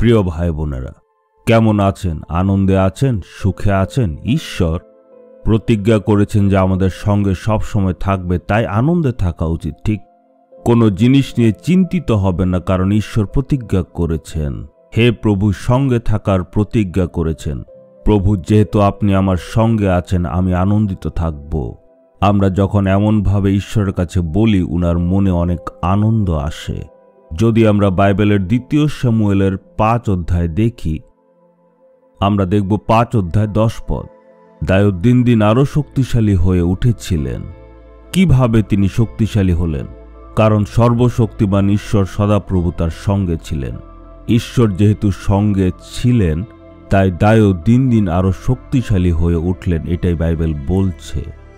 প্রিয় ভাই বোনেরা, কেমন আছেন? আনন্দে আছেন? সুখে আছেন? ঈশ্বর প্রতিজ্ঞা করেছেন যে আমাদের সঙ্গে সব সময় থাকবে, তাই আনন্দে থাকা উচিত। ঠিক কোনো জিনিস নিয়ে চিন্তিত হবে না, কারণ ঈশ্বর প্রতিজ্ঞা করেছেন। হে প্রভু, সঙ্গে থাকার প্রতিজ্ঞা করেছেন। প্রভু, যেহেতু আপনি আমার সঙ্গে আছেন, আমি আনন্দিত থাকব। আমরা যখন এমনভাবে ঈশ্বরের কাছে বলি, উনার মনে অনেক আনন্দ আসে। যদি আমরা বাইবেলের 2 শমূয়েলের 5 অধ্যায় দেখি, আমরা দেখব 5 অধ্যায় 10 পদ। দাউদ দিন দিন আরও শক্তিশালী হয়ে উঠেছিলেন। কিভাবে তিনি শক্তিশালী হলেন? কারণ সর্বশক্তিমান ঈশ্বর সদাপ্রভু তার সঙ্গে ছিলেন। ঈশ্বর যেহেতু সঙ্গে ছিলেন, তাই দাউদ দিন দিন আরও শক্তিশালী হয়ে উঠলেন। এটাই বাইবেল বলছে।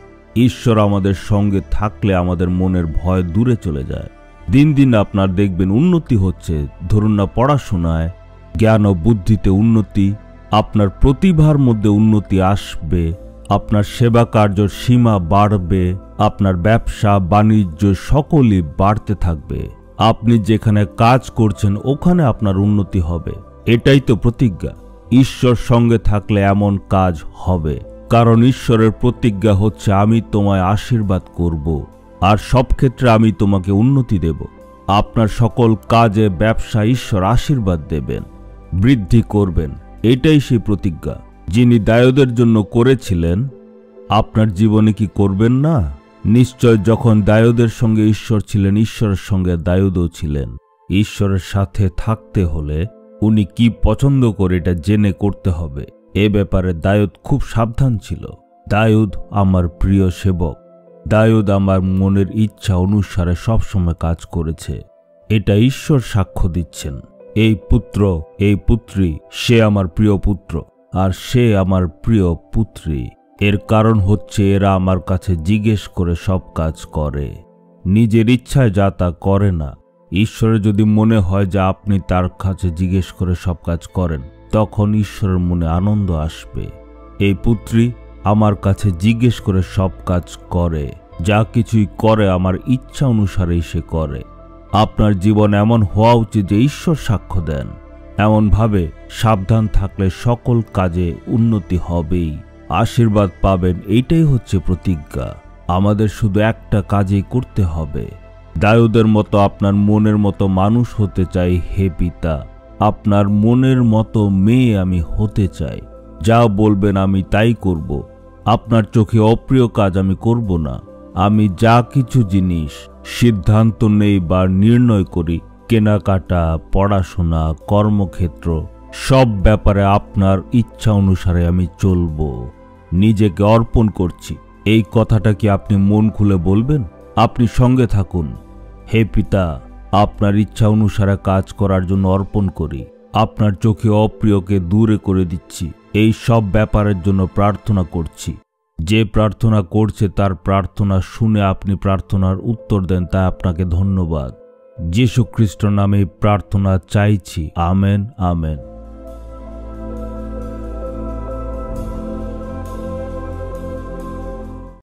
ঈশ্বর আমাদের সঙ্গে থাকলে আমাদের মনের ভয় দূরে চলে যায়। দিন দিন আপনার দেখবেন উন্নতি হচ্ছে। ধরুন না, পড়াশোনায়, জ্ঞান ও বুদ্ধিতে উন্নতি, আপনার প্রতিভার মধ্যে উন্নতি আসবে, আপনার সেবা কার্যর সীমা বাড়বে, আপনার ব্যবসা বাণিজ্য সকলই বাড়তে থাকবে। আপনি যেখানে কাজ করছেন ওখানে আপনার উন্নতি হবে। এটাই তো প্রতিজ্ঞা। ঈশ্বর সঙ্গে থাকলে এমন কাজ হবে, কারণ ঈশ্বরের প্রতিজ্ঞা হচ্ছে, আমি তোমায় আশীর্বাদ করব আর সব ক্ষেত্রে আমি তোমাকে উন্নতি দেব। আপনার সকল কাজে, ব্যবসা ঈশ্বর আশীর্বাদ দেবেন, বৃদ্ধি করবেন। এটাই সেই প্রতিজ্ঞা যিনি দাউদের জন্য করেছিলেন। আপনার জীবনে কি করবেন না? নিশ্চয়, যখন দাউদের সঙ্গে ঈশ্বর ছিলেন, ঈশ্বরের সঙ্গে দাউদও ছিলেন। ঈশ্বরের সাথে থাকতে হলে উনি কি পছন্দ করে এটা জেনে করতে হবে। এ ব্যাপারে দাউদ খুব সাবধান ছিল। দাউদ আমার প্রিয় সেবক। দাউদ আমার মনের ইচ্ছা অনুসারে সবসময় কাজ করেছে। এটা ঈশ্বর সাক্ষ্য দিচ্ছেন। এই পুত্র, এই পুত্রী, সে আমার প্রিয় পুত্র আর সে আমার প্রিয় পুত্রী। এর কারণ হচ্ছে এরা আমার কাছে জিজ্ঞেস করে সব কাজ করে, নিজের ইচ্ছায় যা তা করে না। ঈশ্বরের যদি মনে হয় যে আপনি তার কাছে জিজ্ঞেস করে সব কাজ করেন, তখন ঈশ্বরের মনে আনন্দ আসবে। এই পুত্রী আমার কাছে জিজ্ঞেস করে সব কাজ করে, যা কিছুই করে আমার ইচ্ছা অনুসারেই সে করে। আপনার জীবন এমন হওয়া উচিত যে ঈশ্বর সাক্ষ্য দেন। এমনভাবে সাবধান থাকলে সকল কাজে উন্নতি হবেই, আশীর্বাদ পাবেন। এইটাই হচ্ছে প্রতিজ্ঞা। আমাদের শুধু একটা কাজই করতে হবে। দাউদের মতো আপনার মনের মতো মানুষ হতে চাই। হে পিতা, আপনার মনের মতো মেয়ে আমি হতে চাই। যা বলবেন আমি তাই করব। আপনার চোখে অপ্রিয় কাজ আমি করব না। আমি যা কিছু জিনিস সিদ্ধান্ত নেই বা নির্ণয় করি, কেনাকাটা, পড়াশোনা, কর্মক্ষেত্র, সব ব্যাপারে আপনার ইচ্ছা অনুসারে আমি চলব। নিজেকে অর্পণ করছি। এই কথাটা কি আপনি মন খুলে বলবেন? আপনি সঙ্গে থাকুন। হে পিতা, আপনার ইচ্ছা অনুসারে কাজ করার জন্য অর্পণ করি। আপনার চোখে অপ্রিয়কে দূরে করে দিচ্ছি। এই সব ব্যাপারের জন্য প্রার্থনা করছি। যে প্রার্থনা করছে তার প্রার্থনা শুনে আপনি প্রার্থনার উত্তর দেন, তাই আপনাকে ধন্যবাদ। যীশু খ্রিস্টের নামে প্রার্থনা চাইছি। Amen, amen.